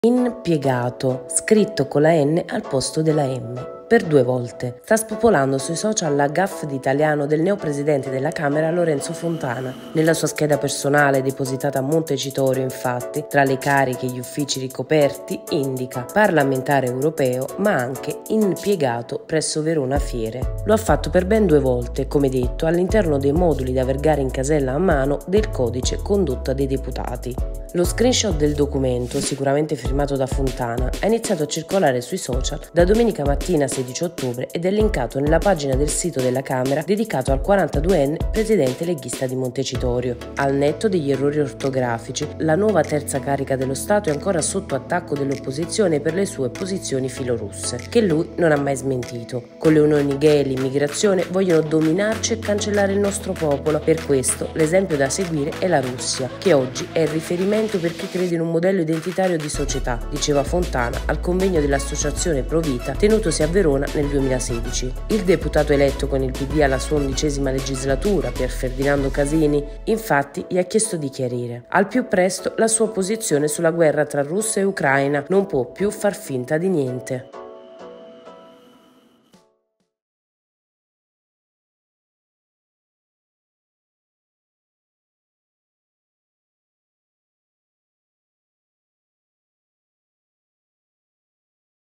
Impiegato, scritto con la N al posto della M. Per 2 volte. Sta spopolando sui social la gaffe d'italiano del neopresidente della Camera Lorenzo Fontana. Nella sua scheda personale depositata a Montecitorio, infatti, tra le cariche e gli uffici ricoperti, indica parlamentare europeo ma anche impiegato presso Verona Fiere. Lo ha fatto per ben 2 volte, come detto, all'interno dei moduli da vergare in casella a mano del codice condotta dei deputati. Lo screenshot del documento, sicuramente firmato da Fontana, ha iniziato a circolare sui social da domenica mattina 16 ottobre ed è linkato nella pagina del sito della Camera dedicato al 42enne presidente leghista di Montecitorio. Al netto degli errori ortografici, la nuova terza carica dello Stato è ancora sotto attacco dell'opposizione per le sue posizioni filorusse, che lui non ha mai smentito. Con le unioni gay e l'immigrazione vogliono dominarci e cancellare il nostro popolo. Per questo l'esempio da seguire è la Russia, che oggi è il riferimento per chi crede in un modello identitario di società, diceva Fontana al convegno dell'Associazione Pro Vita tenutosi a Verona nel 2016. Il deputato eletto con il PD alla sua 11ª legislatura, Pier Ferdinando Casini, infatti gli ha chiesto di chiarire al più presto la sua posizione sulla guerra tra Russia e Ucraina. Non può più far finta di niente.